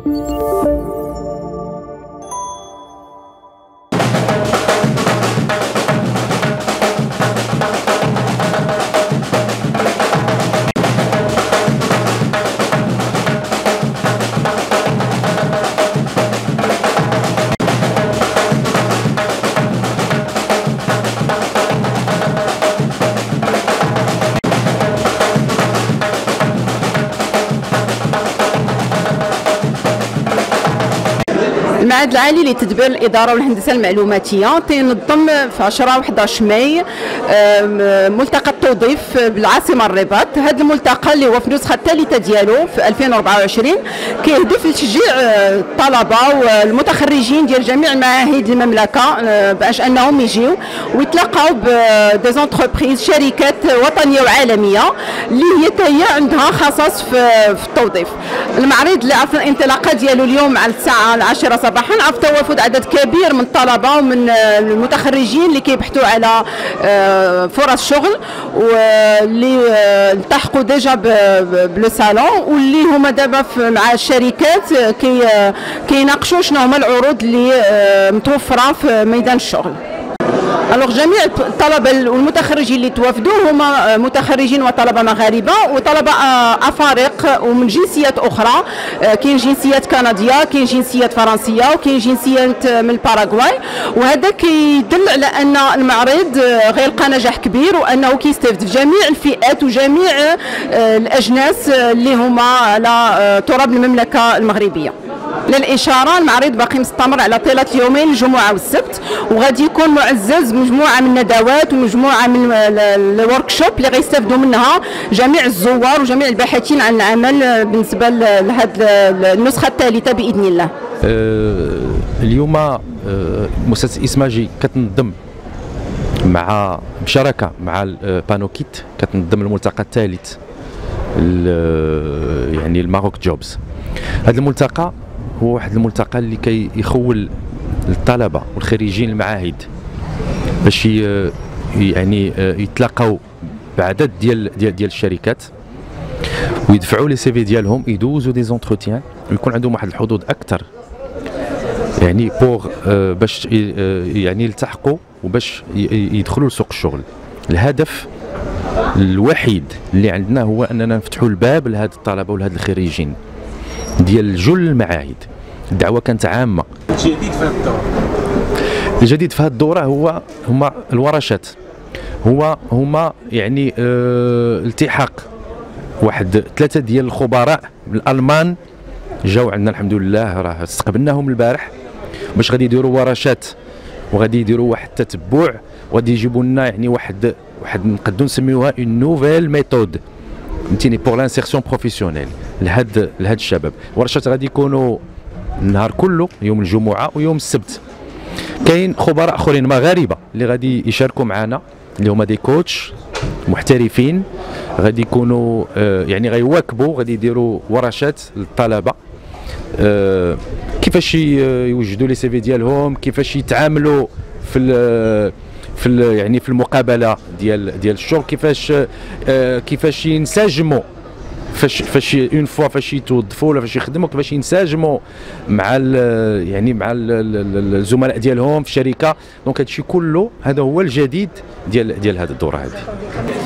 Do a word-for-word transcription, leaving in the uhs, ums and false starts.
المعهد العالي لتدبير الإدارة والهندسة المعلوماتية تنظم في عشرة وأحد عشر ماي ملتقى التوظيف بالعاصمة الرباط. هذا الملتقى اللي هو في النسخة الثالثة ديالو في ألفين وأربعة وعشرين كيهدف لتشجيع الطلبة والمتخرجين ديال جميع المعاهد المملكة باش أنهم يجيو ويتلاقاو بدي زونتربريز شركات وطنية وعالمية اللي هي هي عندها خصاص في التوظيف. المعرض اللي عرف الانطلاقة ديالو اليوم على الساعة العاشرة صباحا عرف توافد عدد كبير من الطلبة ومن المتخرجين اللي كيبحثوا على فرص شغل واللي التحقوا ديجا بلو صالون واللي هما دابا مع الشركات كي كيناقشوا شنو هما العروض اللي متوفرة في ميدان الشغل. الوغ جميع الطلبه والمتخرجين اللي توافدوا هما متخرجين وطلبه مغاربه وطلبه افارقه ومن جنسيات اخرى. كاين جنسيات كنديه، كاين جنسيات فرنسيه، وكاين جنسيات من الباراغواي، وهذا كيدل على ان المعرض غيلقى نجاح كبير وانه كيستافد في جميع الفئات وجميع الاجناس اللي هما على تراب المملكه المغربيه. للإشارة المعرض باقي مستمر على طيلة اليومين الجمعة والسبت، وغادي يكون معزز بمجموعة من الندوات ومجموعة من الورك شوب اللي غيستافدوا منها جميع الزوار وجميع الباحثين عن العمل بالنسبة لهذه النسخة الثالثة بإذن الله. أه اليوم أه مؤسسة إسماجي كتنظم مع بشراكة مع بانوكيت كتنظم الملتقى الثالث يعني الماروك جوبز. هذا الملتقى هو واحد الملتقى اللي كيخول الطلبه والخريجين المعاهد باش يعني يتلاقاو بعدد ديال ديال ديال الشركات ويدفعوا لي سي في ديالهم، يدوزوا دي زونتروتيان ويكون عندهم واحد الحظوظ اكثر يعني بوغ باش يعني يلتحقوا وباش يدخلوا لسوق الشغل. الهدف الوحيد اللي عندنا هو اننا نفتحوا الباب لهاد الطلبه ولهاد الخريجين ديال جل المعاهد. الدعوه كانت عامه. الجديد في هذه الدوره الجديد في هذه الدوره هو هما الورشات، هو هما يعني اه التحاق واحد ثلاثه ديال الخبراء الالمان جاوا عندنا الحمد لله، راه استقبلناهم البارح باش غادي يديروا ورشات وغادي يديروا واحد التتبع وغادي يجيبوا لنا يعني واحد واحد نقدروا نسميوها اون نوفيل ميثود فهمتيني بور لانسيرسيون بروفيسيونيل لهاد لهاد الشباب. ورشات غادي يكونوا النهار كله يوم الجمعه ويوم السبت. كاين خبراء اخرين مغاربه اللي غادي يشاركوا معنا اللي هما دي كوتش محترفين غادي يكونوا آه يعني غيواكبوا غادي يديروا ورشات للطلبه آه كيفاش يوجدوا لي سي في ديالهم، كيفاش يتعاملوا في ال في ال يعني في المقابله ديال ديال الشغل، كيفاش آه كيفاش ينسجموا فاش فاش اون فوا فاش يتوظفوا ولا فاش يخدموا كيفاش ينسجموا مع يعني مع الزملاء ديالهم في الشركه. دونك هادشي كله هذا هو الجديد ديال ديال هذه الدوره هذه.